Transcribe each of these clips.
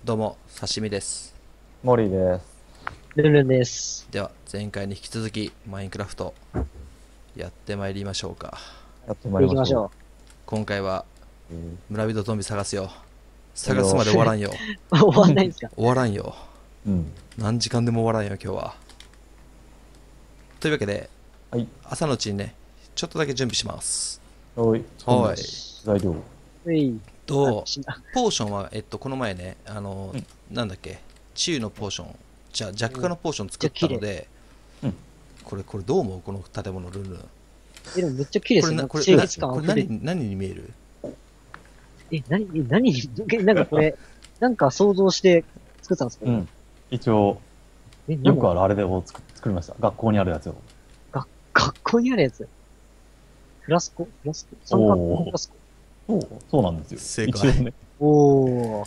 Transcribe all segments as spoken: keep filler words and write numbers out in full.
どうも、刺身です。 モリーです。 ルンルンです。 では、前回に引き続き、マインクラフト、やってまいりましょうか。 やってまいりましょ行きましょ今回は、 う。えー村人ゾンビ探すよ。 いいよ。 探すまで終わらんよ。 う。終わんないんですか？ 終わらんよ。 うん。 何時間でも終わらんよ、今日は。というわけで、 はい。 朝のうちにね、ちょっとだけ準備します。 おい。 はい。 材料。 うい。 とあ、死んだ。 ポーションは、えっと、この前ね、あの、 うんなんだっけ、治癒のポーション、じゃあ、弱化のポーション作っめっちゃ綺麗。 たので、 うんこれ、これどう思うこの建物、ルンルン。 え、でもめっちゃ綺麗ですよ。 これな、 なんかこれ、な清潔感これ溢れて。 何、何に見える？ え、何、え、何に、えなんかこれ、なんか想像して作ったんですか？ うん。一応、 え、なんだよくあるあれでを作作りました。学校にあるやつを。 が、学校にあるやつ。フラスコフラスコ三角おーフラスコ。 そう、そうなんですよ。 正解一応ね。 おー。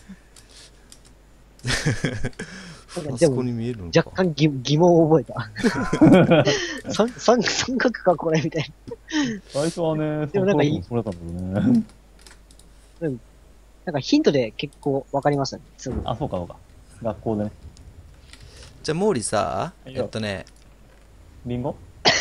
フラスコなんかでも、 に見えるのか。 若干疑、疑問を覚えた。三、三、三角かこれみたい最初はね、 でもなんかいいそこそれだったんだけどね。 な。うんなんかヒントで結構わかりましたね。すぐ。 あ、そうかそうか。学校でね。 じゃあ、毛利さ、 いいよえっとね、 リンゴ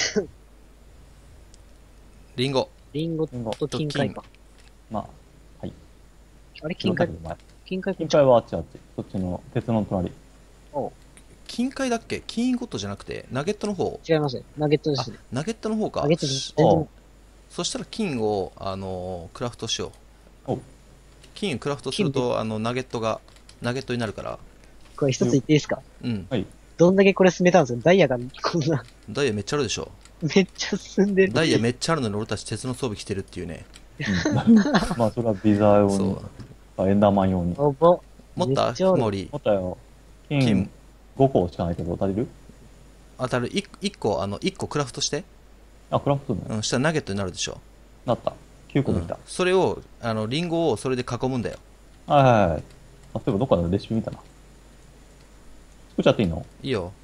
リンゴリンゴリンゴ。 と金塊か。 まあ、はい。 あれ金塊前。 金塊金塊はあっちあっち。そっちの、鉄の隣。 お金塊だっけ？金ゴットじゃなくて、ナゲットの方？ 違いますね。ナゲットであ、 すね。 ナゲットの方か。 ナゲットし全然おう、 そしたら金を、あのークラフトしよう。 おう。 金クラフトすると、あの、ナゲットが、ナゲットになるから。 これ一つ言っていいですか？ うん。 はい。 どんだけこれ進めたんですか？ダイヤがこんな、 ダイヤめっちゃあるでしょ。 めっちゃ進んでる。 ダイヤめっちゃあるのに俺たち鉄の装備着てるっていうね。 うんまあ、それはビザ用にそう。、 あエンダーマン用に。 おぼ。 持っためっちゃある。 森。 持ったよ。 金金ごこしかないけど、足りる？ 当たる。いっこ、あの、いっこクラフトして。 あ、クラフトね。 うん、したらナゲットになるでしょ。 なった。きゅうこうん。 できた。 それを、あの、リンゴをそれで囲むんだよ。 はいはいはい。あ、そういえばどっかでレシピ見たな。作っちゃっていいの？ いいよ。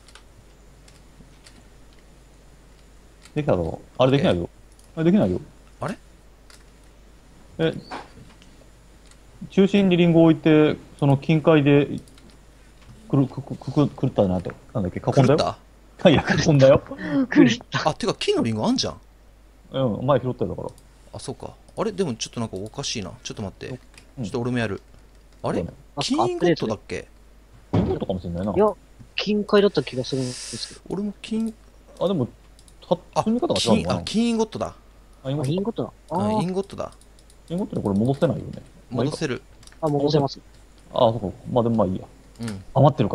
できたぞ。あれできないよ。あれできないよ。 あれえ、中心にリンゴを置いて、その近海で、くる、く、く、く、く、くるったなって、なんだっけ、囲んだよ。 狂った？ いや、囲んだよ。 狂った。 あ、てか金のリンゴあんじゃん。 うん、前拾ったよだから。 あ、そうか。あれでもちょっとなんかおかしいな。ちょっと待って。 うんちょっと俺もやる。あれそうだね。 あ金ゴットだっけ？ リンゴとかもしれないな。 いや、金塊だった気がするんですけど。 俺も金、 あ、でも、た、 あ、 積み方が違う金、あ、 のかな？ 金ゴットだ。 あ、リンゴあ、 とか。 インゴットだ。あうん、イーンゴットだ。 リンゴってこれ戻せないよね。まあいいか。 戻せる。 あ、戻せます。 ああ、そうか。まあでもまあいいや。 うん、 余ってるから。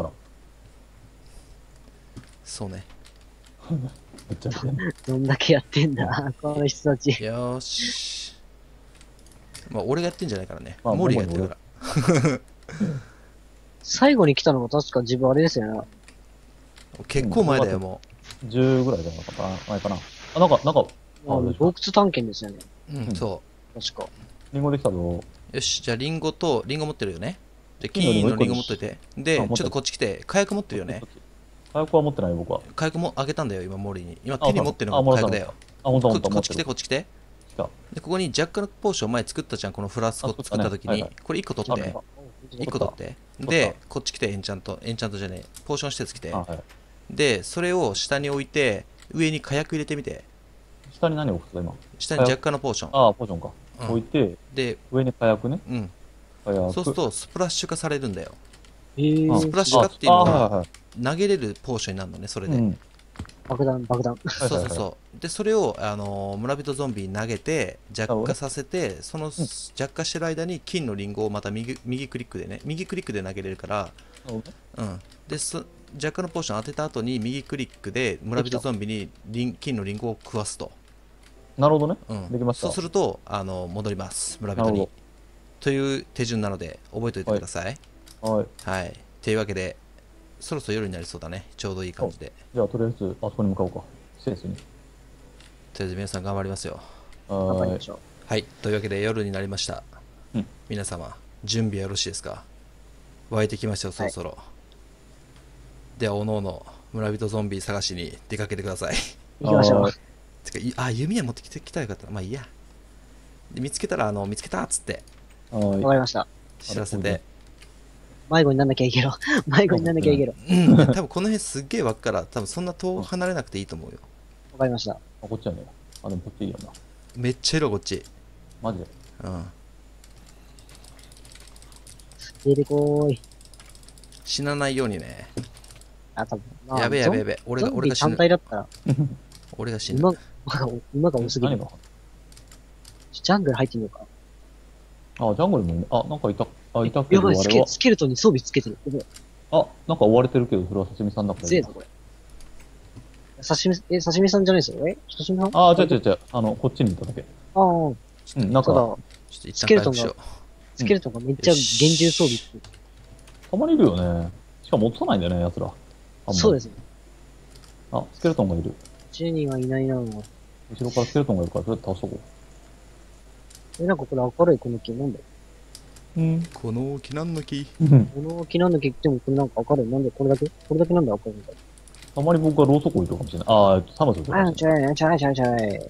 そうね。 めっちゃやってんの。 どんだけやってんだ、この人たち。 よーし。まあ俺がやってんじゃないからね。 まあモーリーがやってるから。 最後に来たのが確か自分あれですよね。 結構前だよ、もじゅうぐらいじゃなかったかな前かな。あ、なんか、なんか、 あのあ、 洞窟探検ですよね。 う。うん、 うんそ確か。 リンゴできたぞ。 う。よし、じゃあリンゴと、リンゴ持ってるよね。じゃあ金のリンゴ金のリンゴ持っといて。で、ちょっあ持ってるとこっち来て、火薬持ってるよね。 火薬は持ってないよ、僕は。 火薬もあげたんだよ、今、モーリーに。今あ手に持ってるのあもらったが火薬だよ。 あ、ほんとほこんと、 こっち来て、 持ってこっち来て。 来た。 で、ここにジャックのポーション前作ったじゃん、このフラスコあ作った時に。 作ったねはいはいこれいっこ取ってあ。 いっこ取って。 取ったで、こっち来て、エンチャント。エンチャントじゃねえ。ポーション施設来てあ、。はい。 で、それを下に置いて、上に火薬入れてみて。 下に何置くと今。 下にジャッカのポーション。 ああ、ポーションか。 うん置いて、 で、 上に火薬ね。 うん。 火薬。 そうすると、スプラッシュ化されるんだよ。 へースプラッシュ化っていうのああは、 はいはい投げれるポーションになるのね、それで。 うん。 爆弾、爆弾。 そうそうそう。で、それを、あのー村人ゾンビに投げて、弱化させて、その弱化してる間に金のリンゴをまた右右クリックでね、右クリックで投げれるから、 なるほどねうん。で、そ弱化のポーション当てた後に右クリックで村人ゾンビにリン金のリンゴを食わすと。 なるほどね。 うん。 できました。 そうすると、あの戻ります、村人になるほ。 という手順なので、覚えておいてください。 ど。はい。 はい。というわけで、そろそろ夜になりそうだね。ちょうどいい感じで。 じゃあ、とりあえず、あそこに向かおうか。施設に。 とりあえず皆さん頑張りますよ。 はーい。 頑張りましょう。 はい。というわけで夜になりました。 うん皆様、準備はよろしいですか？湧いてきましたよ、そろそろ。では、おのおの村人ゾンビ探しに出かけてください。 行きましょうは。 てか、いあ、弓矢持ってきてきたらよかったな。まあいいや。で見つけたら、あの、見つけたっつってはーい。 わかりました。 知らせて。 迷子になんなきゃいけろ。迷子になんなきゃいけろ。 うん、多分この辺すっげえ湧くから、多分そんな遠く離れなくていいと思うよ。 わかりました。 あ、こっちやね。あ、でもこっちいいよな。 めっちゃ色こっち。 マジで。 うん。 出てこーい。 死なないようにね。 あ、多分。まあやべえやべえやべえ。俺が、 ゾンビ単俺が死ぬ。 体だったら、 俺が死ぬ。 馬が、馬が多すぎる。 何がジャングル入ってみようか。 あ、ジャングルもいるね。あ、なんかいた。あ、いたけど、 やばい、スケあれは。 スケルトンに装備つけてる。やばいあ、なんか追われてるけど、それは刺身さんだから強えぞ、これ。刺身、え、刺身さんじゃないですよ。え刺身さんあ、違う違う違う。あの、こっちにいただけ。 ああ、 うん、なんか、 ただ、 ちょっと一旦スケルトンが回復しよスケルトンがめっちゃ厳重装備って。 たまにいるよね。しかも落とさないんだよね、奴ら。あんまりそうですね。 あ、スケルトンがいる。 ジェニーはいないなぁ。 後ろからスケルトンがいるから、とりあえず倒しとこえ、なんかこれ明るいこの木なんだよ。 う。うん。 う。この木なんの木。 この木なんだけ言ってもこれなんか明るい。なんでこれだけこれだけなんで明るいんだよ。 たまに僕がローソク置いてるかもしれない。ああ、サムス置いてるかあ、 もしれない。 ちょいちょいちょいちょい。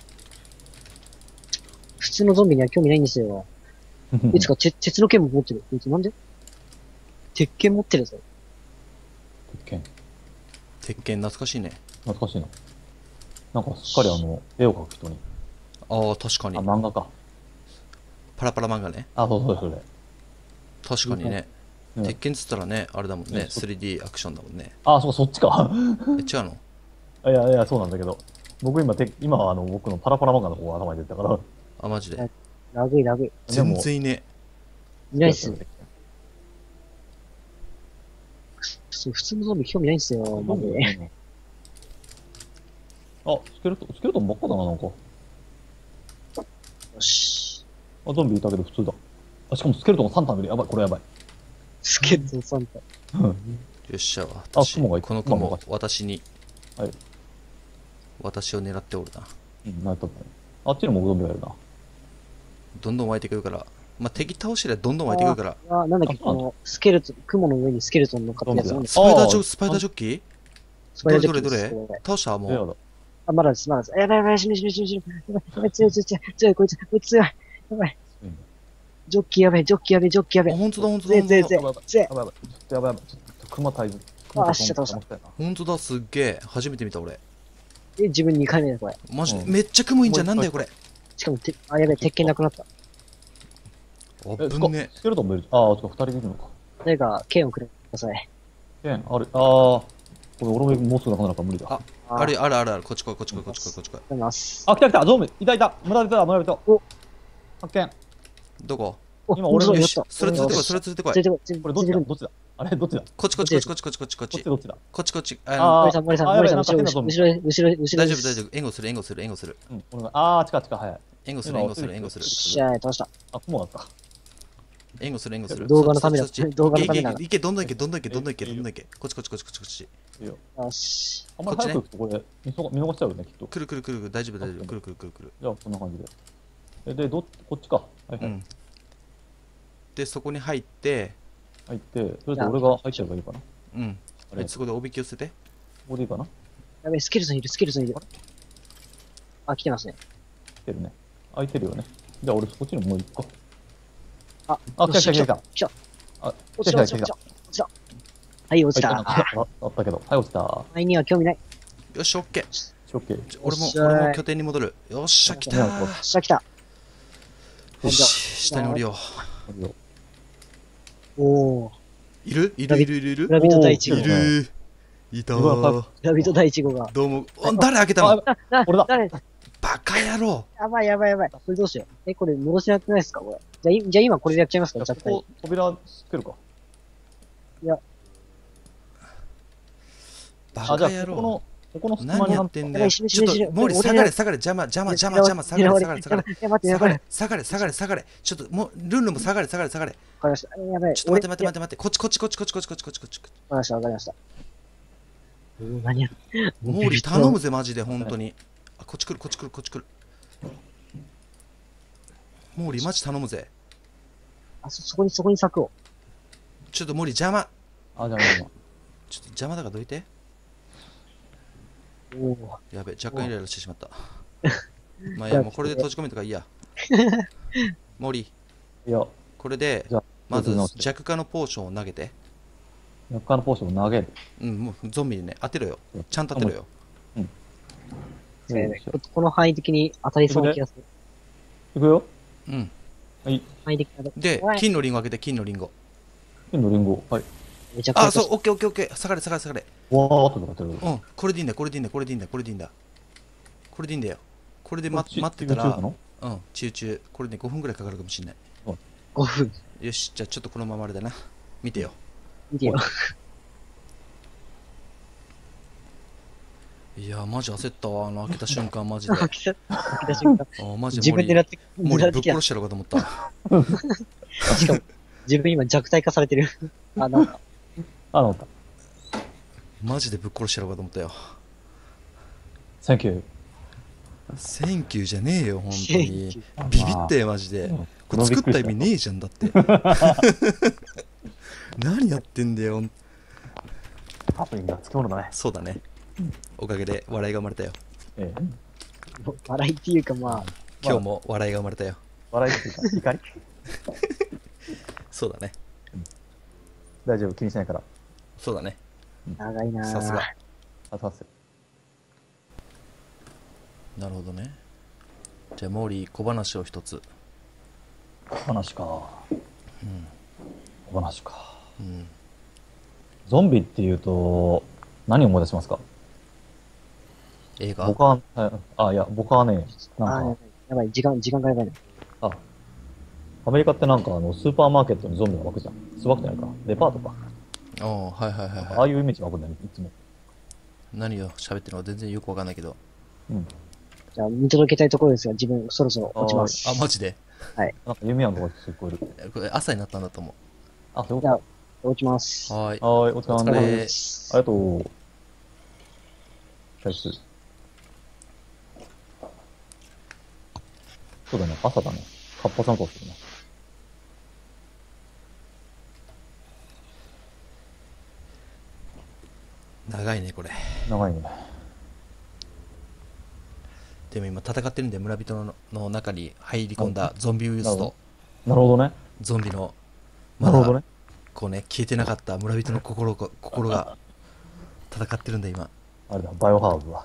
普通のゾンビには興味ないんですよ。いつか鉄鉄の剣も持ってる。こいつなんで鉄剣持ってるぞ。 鉄拳。 鉄拳懐かしいね。 懐かしいな。なんかすっかりあの、絵を描く人に。 ああ、確かにあ、。漫画か。 パラパラ漫画ね。 あ、そうそうそれ。 確かにね。 うん鉄拳っつったらね、あれだもんね。 うんスリーディー アクションだもんね。 あ、そう、そっちか。 え、違うの？ いやいや、そうなんだけど。僕今、て今はあの、僕のパラパラ漫画の方が頭に出てたから。 あ、マジで。 ラグいラグい。 で全も然いねいないっすよ。そう普通のゾンビ興味ないんすよ、マジで。 あ、スケルトン、スケルトンばっかだな、なんか。 よし。 あ、ゾンビいたけど普通だ。あ、しかもスケルトンがさん体いる。やばい、これやばい。 スケルトンさん体。 え。よっしゃ、私、 雲がいこの雲雲が、 私に、 はい。 私を狙っておるな。 うん、なったったね。あっちにもゾンビがいるな。 どんどん湧いてくるから。まあ、敵倒してりゃどんどん湧いてくるから。 あ、なんだっけ、 あそうなんだこの、スケルトン、雲の上にスケルトン乗っかってるやつなんですスパイダージョあースパイダージョッキースパイダージョどれどれッキですどれ倒したもう。 レアだ。 あ、まだです、まだです。やばいやばい、死ぬ死ぬ死ぬ死ぬ。やばい、やばい、強い強い強い、強い、こいつ、こいつ強い。やばい。 うんジョッキーやべえ、ジョッキーやべえ、ジョッキーやべあ、 え。 ほんとだほんとだぜぜほんとだ。 ぜぜやばいやばい。ちょっとやばいやばい。ちょっと熊退治。 あし倒したたいな。 ほんとだ、すっげえ。初めて見た俺。 え、自分にかいめだ、これ。 マジで。 うんめっちゃ雲いいんじゃん。なんだよこれ。 しかも、て、あ、やべえ、鉄拳なくなった。 あえ、 ぶんね。 スケルトンもいる。ああ、ちょっと二人いるのか。 誰か、剣をください。 剣、ある。ああ、これ俺ももうすぐなくなるから無理だ。 ああるあるあるある。こっち来いこっち来いこっち来いこっち来い。 ありがとうございます。 あ、来た来た、ゾンビ、いたいた、村人だ、村人。 お発見。 どこ？ お今俺のよし本当だやった。 それ連れてこいそれ連れてこい。 連れてこい。連これどっちれてこいだどっちだあれどっちだこっちこっちこっちこっちこっちこっちこっち。 こっちどっちだこっちこっち。ああのー森さん、森さん、 あ森さん、 やばい後ろ、後ろ、後ろ、後ろ、後ろ。 大丈夫大丈夫。援護する援護する援護する。 うん、俺が、あー、近い近い、早い。 援護する援護する援護するよっ。しゃー、倒した。 あ、雲だった。 援護する援護する。 動画のためだそっちそっち動画のためだいけいけいけどんどんいけどんどんいけどんどんいけどんどんいけ。こっちこっちこっちこっちこっち。 いいよ。 よし。 あんまり早く行くとこれ、見逃見逃しちゃうよね、きっと。 くるくるくるくる大丈夫大丈夫。くるくるくるくる。 じゃあ、こんな感じで。え、で、どっこっちか。はいはい。 うん。でそこに入って入って、とりあえず俺が入っちゃえばいいかな。 うん。 あれ、 でそこでおびき寄せて。 ここでいいかな来やべえ、スケルトンいる、スケルトンいる。あ、来てますね。 てるね。空いてるよね。じゃあ俺そっちにもう行くか。 あ、 あ、来た来た来た来た。 来た。 あ、 落ちた、落ちた、落ちた。落ちた。はい、落ちた。 あああったけど。はい、落ちた。 前には興味ない。 よしオッケー。 オッケー。 ちょ俺もよっしゃー俺も拠点に戻る。よっしゃ来たよー。 下来た。 よし下に降りよいいよおー。 う。いるいるいるいるいるラビット第一号い。るいたうわー。 ラビット第一号が。 どうも。お誰開けたあの？ あ、な、 俺だ誰バカ野郎。 やばいやばいやばい。これどうしよう。え、これ戻しなくないですかこれ。じゃあ、いじゃあ今これでやっちゃいますかじゃあちゃっここ扉つけるか。 バあ、じゃあ、 カ野郎。 ここの、ここの隙間何になんやばいやってんだよ。 死ぬ死ぬ死ぬちょっと、モーリー俺下がれ下がれ。邪魔邪魔邪魔邪魔下がれ下がれ下がれ。 え、待って、や下がばい。われ下がれ下がれ下がれ下がれ。ちょっともうルンルンも下がれ下がれ下がれ。 かりました。えやばい。 ちょっと待って待って待っって待って。こっちこっちこっちこっちこっちこっちこっちこっちこっち。 て。わかりました、わかりました。うん、何や。 モーリー頼むぜマジで本当に。あ、こっち来るこっち来るこっち来る。モーリーマジ頼むぜ。 あ、そ、そこに、そこに柵を。 ちょっとモーリー邪魔。 あ、じゃあ、今。 ちょっと邪魔だからどいて。 おー。 やべ、若干イライラしてしまった。まあいいや、もうこれで閉じ込めとかいいや。モーリー、 いや、 これでじゃあ、 まず直して弱化のポーションを投げて。 薬価のポーションを投げる。 うん、もうゾンビにね、当てろよ。ちゃんと当てろよ。 そうやねここの範囲的に当たりそうな気がする。 いくよ。 うん。 はい。 範囲的な。 でお、い金のリンゴ開けて、金のリンゴ。 金のリンゴ。はい。 めちゃくちゃ。 あ、そう、オッケーオッケーオッケー。下がれ下がれ下がれ。 わーっとかってる。 うん、これでいいんだ、これでいいんだ、これでいいんだ、これでいいんだ。これでいいんだよ。これで、ま、 こっち待ってたら、 中なのうん、中中。これね、ごふんぐらいかかるかもしれない。 ごふん。 よし、じゃあちょっとこのままあれだな。見てよ。 見てよ。 いやー、マジ焦ったわ。あの、開けた瞬間、マジで。あ開けた開けた瞬間。 ーマジで自分森で狙って、 森ぶっ狙ってきた殺。してやろうかと思った。 しかも、自分今弱体化されてる。あ、なんか、 あ、治った。 マジでぶっ殺してやろうかと思ったよ。 センキュー。 センキューじゃねえよ、本当センにキ。 ビビったよ、マジで。 うんこれ作った意味ねえじゃんだって。何やってんだよ。 ハプニングがつきものだね。 そうだね。おかげで笑いが生まれたよ。 ええ。 笑いっていうかまあ、 今日も笑いが生まれたよ。 笑いっていうか、怒りそうだね。 大丈夫、気にしないから。 そうだね。 長いなぁ。 さすが。 あ、そうっすよ。 なるほどね。じゃあ、モーリー、小話を一つ。 小話か。 うん。 小話か。 うん。 ゾンビっていうと、何を思い出しますか？ 映画僕は、あ、いや、僕はね、 あなんか、 やばい、時間、時間がやばいな。 あ、アメリカってなんかあの、スーパーマーケットにゾンビが湧くじゃん。スワくじゃないか。デパートか。 ああ、はいはいはいあはい。 あいうイメージ湧くんだよね、いつも。 何を喋ってるのか全然よくわかんないけど。 うん。 じゃあ、見届けたいところですが、自分、そろそろ落ちます。 あ、マジでなんか弓矢の声が聞こえる。 これ朝になったんだと思あ、そういうじゃあこ、 落ちます。 う。はーい。 と。はーい、お疲れ様お疲れです。ありがとう。退出。そうだね、朝だね。活発なことするね。 長いね、これ。 長いね。 でも今戦ってるんで、村人のの中に入り込んだゾンビウイルスと、 なるほどね。 ゾンビの、まだなるほどね。 こうね、消えてなかった村人の心が、心が戦ってるんだ、今。 あれだ、バイオハーブは。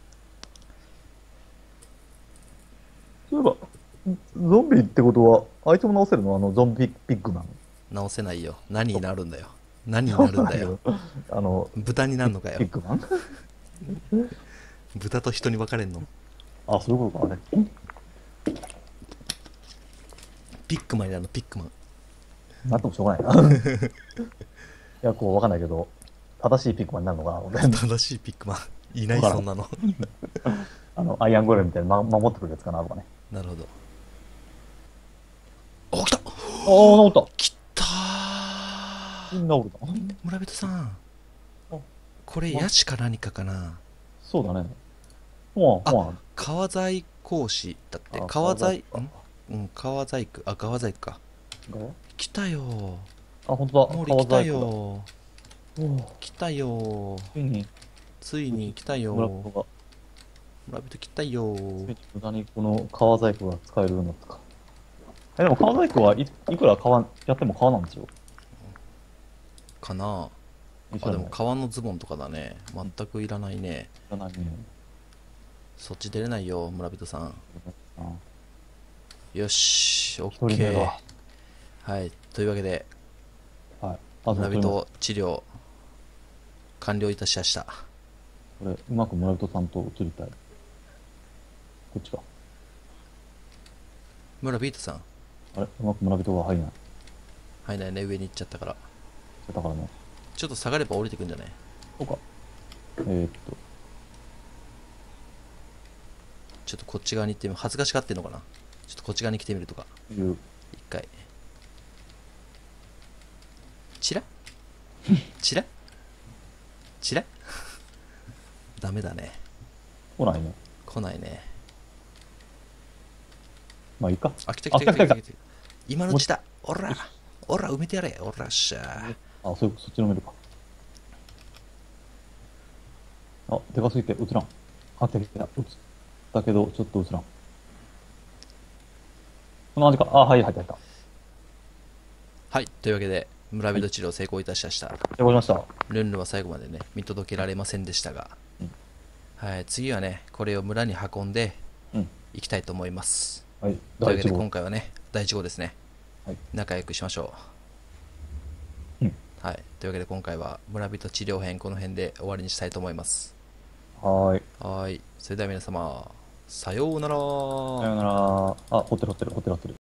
そういえば、ゾンビってことは、あいつも直せるのあの、ゾンビピッグマン。 直せないよ。何になるんだよ。何になるんだよ。 あの、 豚になるのかよピッ。グマン豚と人に分かれんの。 あ、そういうことか、あれ。 ピックマンになるの、ピックマン。 なんともしょうがないな。いや、こう、わかんないけど、正しいピッグマンになるのかな、俺。 正しいピックマン。いない、 わからんそんなの。 あの、アイアンゴレムみたいに、ま、守ってくるやつかな、とかね。 なるほど。お、来たああ、治った。 来たー治るか。 村人さん。 あこれ、ヤシか何かかな。 そうだね。ほわん、 あほわん。 川細工師だってあ。 川細、 川んうん、川細工。あ、川細工か。 側来たよあ、本当だ。 ー。森来た川細工だ。 よー。 おー来たよー。 ついに、 ついに来たよー。 村人が、 村人来たよついー。 に無駄にこの川細工が使えるようになったか。え、でも川細工はい、いくら川、やっても川なんですよ。 かなあ、 一緒だねでも革のズボンとかだね。全くいらないね。 いらないね。 そっち出れないよ、村人さん。 あよし、オ一ッケー人目が。。 はい、というわけで、 はい。あ、 村そう人治療、完了いたしました。 これ、うまく村人さんと移りたい。こっちか。 村人さん。 あれうまく村人が入んない。 はいないね、上に行っちゃったから。 だからね。 ちょっと下がれば降りてくんじゃない？ そうか。えー、っと、 ちょっとこっち側に行ってみ恥ずかしがってんのかな。ちょっとこっち側に来てみるとか。 いう、 一回。チラチラチラダメだね。 来ないね。 来ないね。 まあいいか。 あ、来た来た来た来たあ来た来来た。今のうちだ。おらおら埋めてやれ。おらっしゃ。 あ、そういう、そっちの見るか。あ、でかすぎて映らん。あ、てきた。映ったけど、ちょっと映らん。こんな感じか。あ、はい、入った入った。 はい、というわけで、 村人治療成功いたしました。 成功しました。 ルンルンは最後までね、見届けられませんでしたが、 うんはい、次はね、これを村に運んでうん。 いきたいと思います。 はい。 というわけで第一号。 今回はね、だいいち号ですね。 はい。 仲良くしましょうん。 う。はい。というわけで今回は村人治療編この辺で終わりにしたいと思います。 はーい。 はい。それでは皆様、さようなら。 さようなら。あ、ホテルホテルホテルホテル。